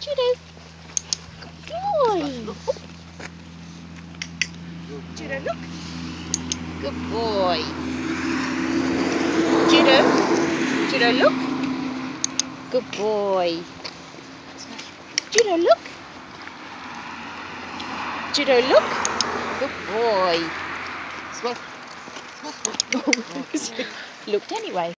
Judo. Good boy. Judo, look. Good boy. Judo. Judo, look. Good boy. Judo, look. Judo, look. Good boy. Looked anyway.